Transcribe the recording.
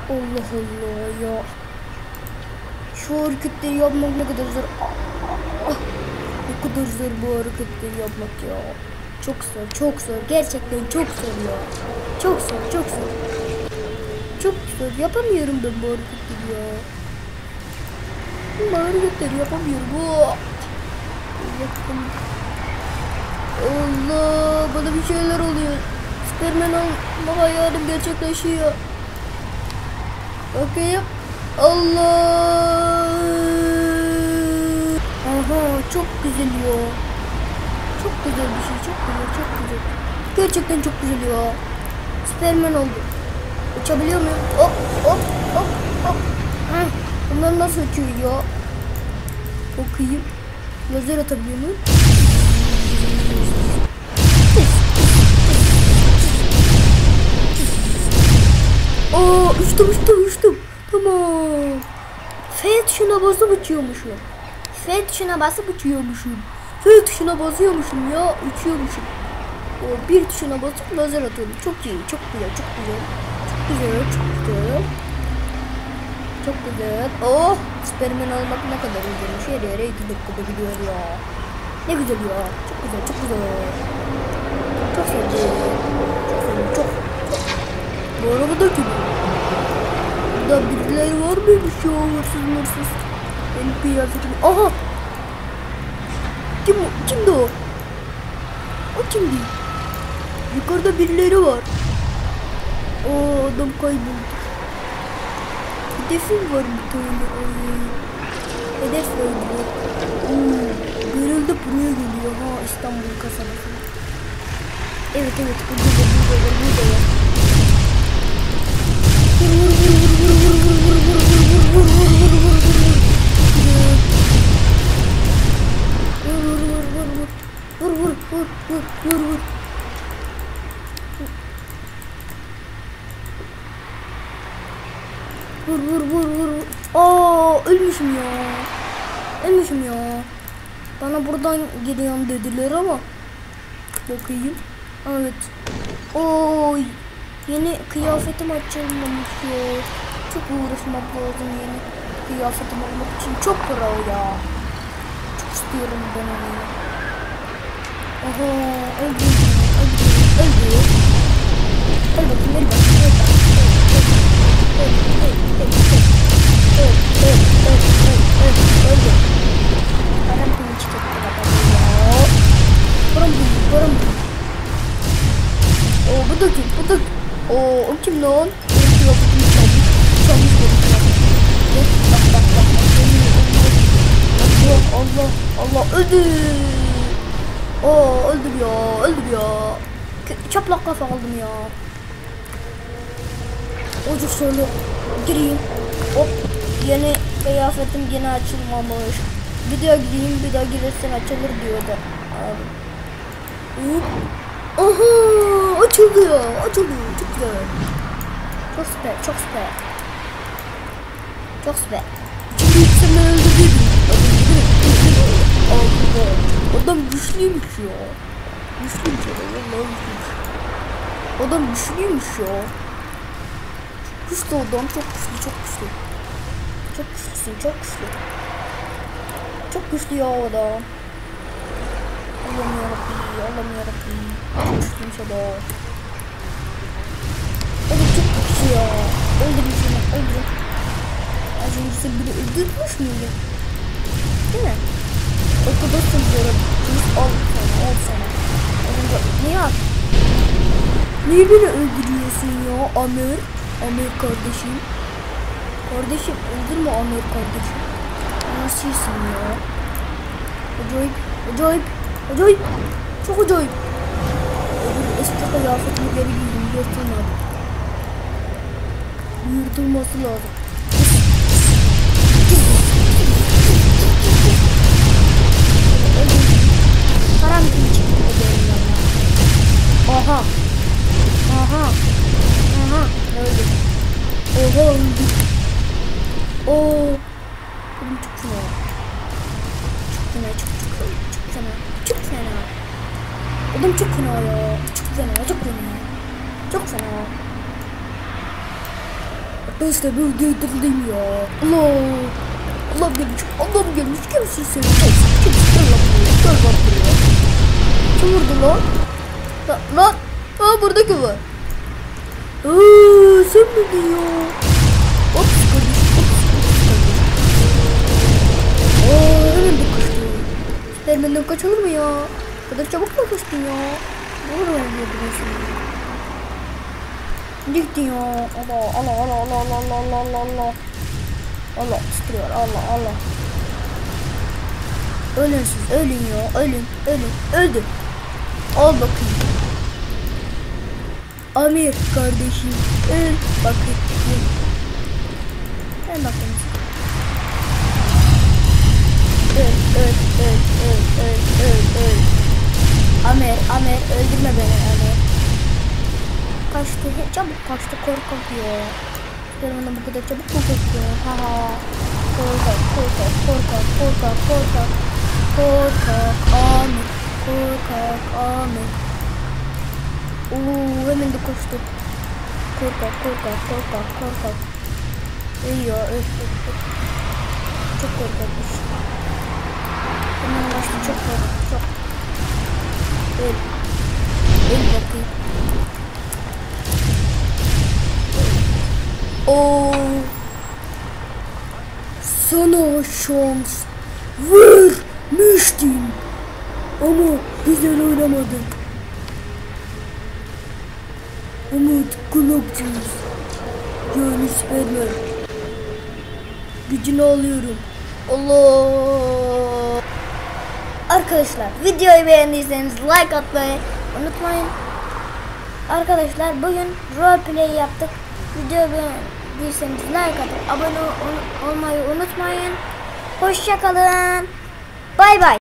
Allah Allah ya. Şu hareketleri yapmak ne kadar zor. Ne kadar zor bu hareketleri yapmak ya. Çok zor, çok zor. Gerçekten çok zor ya. Çok zor, çok zor. Çok zor. Yapamıyorum ben bu hareketleri ya. Bu hareketleri yapamıyorum. Allah, bana bir şeyler oluyor. Superman olma hayalim gerçekleşiyor. Bakayım. Allah. Aha, çok güzel ya. Çok güzel bir şey, çok güzel, çok güzel. Gerçekten çok güzel ya. Superman oldu. Uçabiliyor muyum? Hop hop hop hop. Bunlar nasıl uçuyor ya? Bakayım. Lazer atabiliyor muyum? Uçtum. Tamam. F tuşuna basıp uçuyormuşum. F tuşuna basıp uçuyormuşum. F tuşuna basıyormuşum ya, uçuyormuşum. O bir tuşuna basıp lazer atıyorum. Çok iyi, çok güzel, çok güzel. Çok güzel, çok güzel. Çok güzel. Oh, Superman olmak ne kadar güzelmiş. Her yere 2 dakikada gidiyor ya. Ne güzel ya. Çok güzel, çok güzel. Çok sevdim. Çok sevdim, çok. Bu araba da gibi. Burada birileri var mıymış ya? Hırsız. Benim kıyafetim. Aha! Kimdi o? O kimdi? Yukarıda birileri var. Adam kayboldu. Hedefim var bir tane. Hedef var. Görüldü, buraya geliyor. Ha, İstanbul kasabası. Evet, burada var. Vur. Ölmüşüm ya. Bana buradan gidiyorum dediler ama. Bakayım. Evet. Oy. Yeni kıyafetim açılmamış ya. Çok uğraşmak lazım yeni kıyafetim almak için. Çok para ya. Çok istiyorum ben onu. Aha, öldü. Param bunu çıkarttı bakalım. Param. Bu da kim? O kim lan? Allah öldü. Öldür ya. Çaplak kafa aldım ya. Ocuk şöyle gireyim. Hop, yeni kıyafetim yine açılmamış. Bir daha gideyim, bir daha girersen açılır diyordu. Aha, açıldı ya. Çok güzel. Çok süper. Şimdi sen öldürdün. Adam güçlüymüş ya. Adam güçlüymüş ya. Güçlü adam, çok güçlü. Çok güçlü ya adam. Allah'ım yarabbim. Çok güçlüymüş adam. Adam çok güçlü ya. Öldürün. Az önce sen beni öldürmüş müydün? Değil mi? Arkadaşım diyorum. Al sana. Niye beni öldürüyorsun ya Amir kardeşim? Kardeşim öldürme Amir kardeşim. Nasılsın ya? Acayip. Çok acayip. Eski kıyafetimi geri giydim. Yırtılması lazım. Param gibi çıktı yanına. Aha. Öldü. Benim çok fena. Adam çok fena ya. Çok fena. Ben size böyle değdirdim ya. Allah. Allah'ım gelmiş. Allah'ım gelmiş. Kimsin sen? Kimsin? Gel lan buraya. Gel lan buraya. Kim vurdu lan? Lan. Aa burada kim var? Sen miydin ya? Ops kardeşim. Hemen de kaçtı. Benden kaçılır mı ya? Bu kadar çabuk mu kaçtın ya? Doğru öldürdün şimdi. Gittin ya. Allah Allah Allah Allah Allah Allah Allah Allah. Allah tutuyor. Allah Allah. Ölün siz. Ölün ya. Ölün. Öldü. Al bakayım. Amir kardeşim. Öl bakayım. Ben bakayım. Öl. Amer öldürme beni Amer. Kaçtı, çabuk kaçtı, korkak ya. Bana bu kadar çabuk mu kaçıyor? Ha. Korkak Amer. Hemen de koştu. Korkak. İyi ya, çok korkakmış. Hemen başta çok korkak, çok. Öl bakayım. Sana şans vermiştim ama güzel oynamadın. Umut kulakçıyız. Yani Superman. Gücünü alıyorum. Allah. Arkadaşlar videoyu beğendiyseniz like atmayı unutmayın. Arkadaşlar bugün roleplay yaptık. Videoyu beğendiyseniz like atıp abone olmayı unutmayın. Hoşça kalın. Bay bay.